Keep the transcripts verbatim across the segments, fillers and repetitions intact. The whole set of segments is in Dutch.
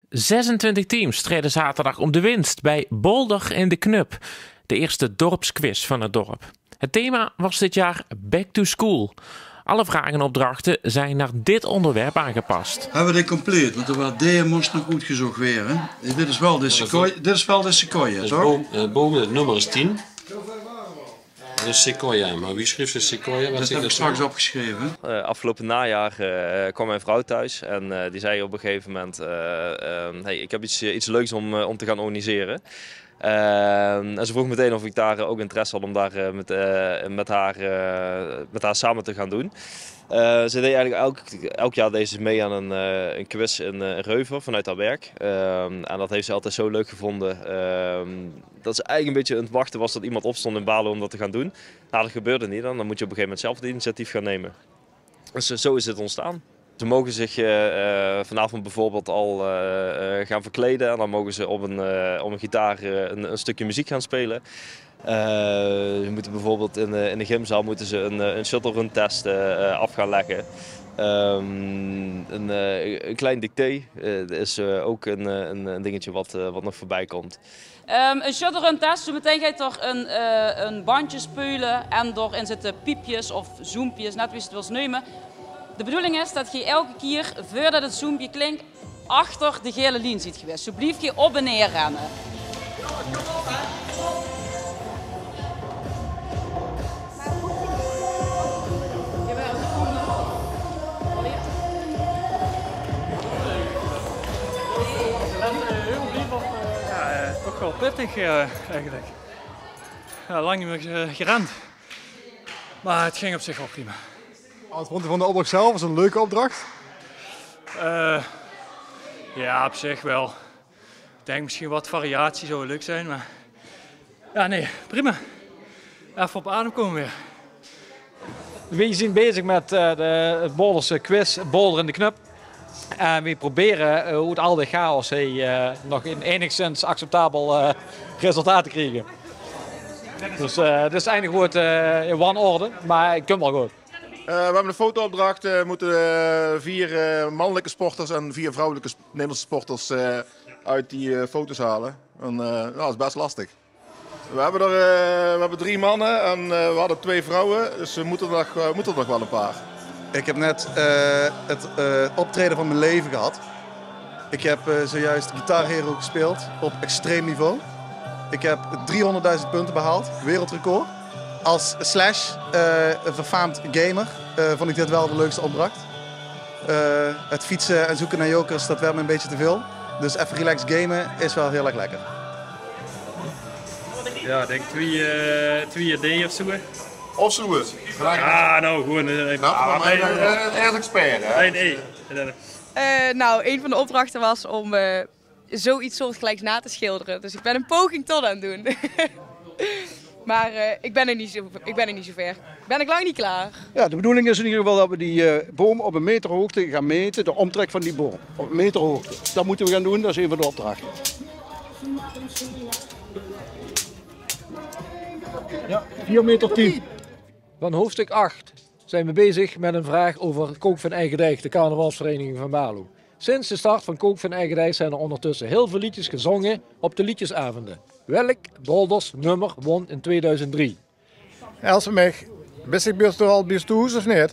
zesentwintig teams streden zaterdag om de winst bij Boulder in de Knup, de eerste dorpsquiz van het dorp. Het thema was dit jaar Back to School. Alle vragen en opdrachten zijn naar dit onderwerp aangepast. Hebben we dit compleet? Want er was D moest nog goed gezocht weer. Hè? Dit is wel de sequoia, dit is wel de sequoia, toch? Boom, uh, boom, het nummer is tien. Dat is sequoia, maar wie schreef de sequoia? Dat heb ik straks opgeschreven. Uh, afgelopen najaar uh, kwam mijn vrouw thuis en uh, die zei op een gegeven moment, uh, uh, hey, ik heb iets, iets leuks om, uh, om te gaan organiseren. Uh, en ze vroeg meteen of ik daar ook interesse had om daar uh, met, uh, met, haar, uh, met haar samen te gaan doen. Uh, ze deed eigenlijk elk, elk jaar deed ze mee aan een, uh, een quiz in uh, Reuver vanuit haar werk. Uh, en dat heeft ze altijd zo leuk gevonden. Uh, dat ze eigenlijk een beetje aan het wachten was dat iemand opstond in Balen om dat te gaan doen. Nou, dat gebeurde niet dan. Dan moet je op een gegeven moment zelf het initiatief gaan nemen. Dus uh, zo is het ontstaan. Ze mogen zich uh, uh, vanavond bijvoorbeeld al uh, uh, gaan verkleden en dan mogen ze op een, uh, op een gitaar uh, een, een stukje muziek gaan spelen. Uh, ze moeten bijvoorbeeld in de, in de gymzaal moeten ze een, een shuttle run test uh, af gaan leggen. Um, een, uh, een klein dicté uh, is uh, ook een, een, een dingetje wat, uh, wat nog voorbij komt. Um, een shuttle run test, zo meteen ga je toch een, uh, een bandje spelen en doorin zitten piepjes of zoompjes, net wie je het wil nemen. De bedoeling is dat je elke keer, voordat het zoompje klinkt, achter de gele lijn ziet geweest. Zo blijf je op en neer rennen. Ja, toch wel pittig uh, eigenlijk. Ja, lang niet meer uh, gerend. Maar het ging op zich wel prima. Wat vond u van de opdracht zelf? Was het een leuke opdracht? Uh, ja, op zich wel. Ik denk misschien wat variatie zou leuk zijn, maar ja, nee, prima. Even op adem komen weer. We zijn bezig met uh, de Boulderse quiz, Boulder in de Knup. En we proberen uh, hoe het al die chaos hey, uh, nog in enigszins acceptabel uh, resultaat te krijgen. Dus uh, het is eigenlijk goed uh, in one orde, maar het komt wel goed. Uh, we hebben een fotoopdracht. We uh, moeten uh, vier uh, mannelijke sporters en vier vrouwelijke Nederlandse sporters uh, uit die uh, foto's halen. En, uh, nou, dat is best lastig. We hebben, er, uh, we hebben drie mannen en uh, we hadden twee vrouwen, dus we moeten er nog, uh, moeten er nog wel een paar. Ik heb net uh, het uh, optreden van mijn leven gehad. Ik heb uh, zojuist Guitar Hero gespeeld op extreem niveau. Ik heb driehonderdduizend punten behaald, wereldrecord. Als slash, uh, een verfaamd gamer, uh, vond ik dit wel de leukste opdracht. Uh, het fietsen en zoeken naar jokers, dat werd me een beetje te veel. Dus even relaxed gamen is wel heel erg lekker. Ja, ik denk twee, uh, twee D of zo. Of zo. Ah, nou, gewoon... Uh, nou, ah, maar een echt expert, hè? Nee, nee. Uh, nou, een van de opdrachten was om uh, zoiets soortgelijks na te schilderen. Dus ik ben een poging tot aan het doen. Maar uh, ik, ben er niet zo, ik ben er niet zo ver. Ben ik lang niet klaar. Ja, de bedoeling is in ieder geval dat we die uh, boom op een meter hoogte gaan meten. De omtrek van die boom. Op een meter hoogte. Dat moeten we gaan doen, dat is een van de opdrachten. Ja, vier meter tien. Van hoofdstuk acht zijn we bezig met een vraag over Kook van Eigendijk, de carnavalsvereniging van Balo. Sinds de start van Kook van Eigendijk zijn er ondertussen heel veel liedjes gezongen op de liedjesavonden. Welk Boulders nummer won in tweeduizend drie? Else meg, wist ik best al best toes of niet?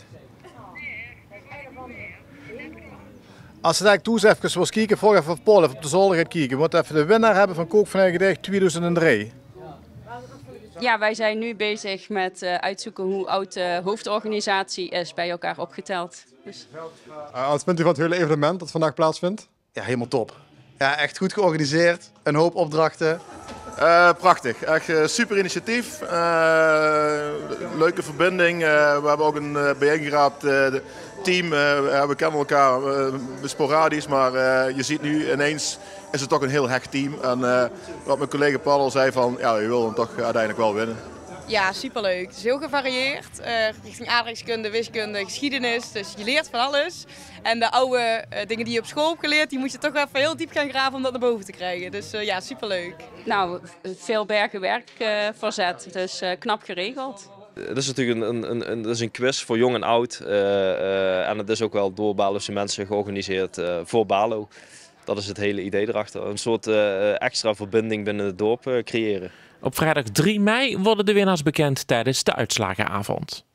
Als je daar toes even wil kijken, volg even op Paul even op de zolder gaat kijken. We moeten even de winnaar hebben van Kook van Eigendijk tweeduizend drie. Ja, wij zijn nu bezig met uh, uitzoeken hoe oud de hoofdorganisatie is bij elkaar opgeteld. Dus... Uh, wat vindt u van het hele evenement dat vandaag plaatsvindt? Ja, helemaal top. Ja, echt goed georganiseerd, een hoop opdrachten. Uh, prachtig, echt uh, super initiatief, uh, leuke verbinding. Uh, we hebben ook een uh, bijeengeraapt uh, team, uh, we kennen elkaar uh, sporadisch, maar uh, je ziet nu ineens is het toch een heel hecht team. En uh, wat mijn collega Paul al zei van, ja, je wil hem toch uiteindelijk wel winnen. Ja, superleuk. Het is heel gevarieerd. Uh, richting aardrijkskunde, wiskunde, geschiedenis. Dus je leert van alles. En de oude uh, dingen die je op school hebt geleerd, die moet je toch even heel diep gaan graven om dat naar boven te krijgen. Dus uh, ja, superleuk. Nou, veel bergen werk uh, verzet. Dus uh, knap geregeld. Het is natuurlijk een, een, een, het is een quiz voor jong en oud. Uh, uh, en het is ook wel door Balose mensen georganiseerd uh, voor Balo. dat is het hele idee erachter. Een soort uh, extra verbinding binnen het dorp uh, creëren. Op vrijdag drie mei worden de winnaars bekend tijdens de uitslagenavond.